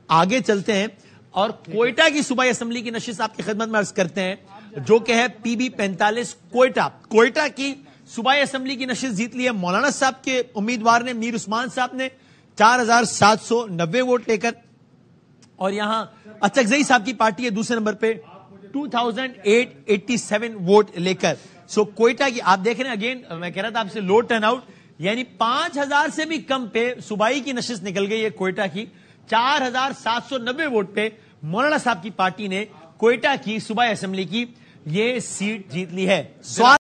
आगे चलते हैं और कोयटा की सूबाई असेंबली की नशिस्त आपकी खिदमत में अर्ज करते हैं, जो कि है PB 45 कोयटा। कोयटा की सूबाई असेंबली की नशिस्त जीत ली है मौलाना साहब के उम्मीदवार ने, मीर उस्मान साहब ने 4790 वोट लेकर, और यहां अचकजई साहब की पार्टी है दूसरे नंबर पे 2887 वोट लेकर। सो कोयटा की आप देख रहे हैं, अगेन मैं कह रहा था आपसे, लो टर्नआउट, यानी 5000 से भी कम पे सूबाई की नशिस्त निकल गई है कोयटा की। 4790 वोट पे मौलाना साहब की पार्टी ने कोयटा की सूबाई असेंबली की ये सीट जीत ली है।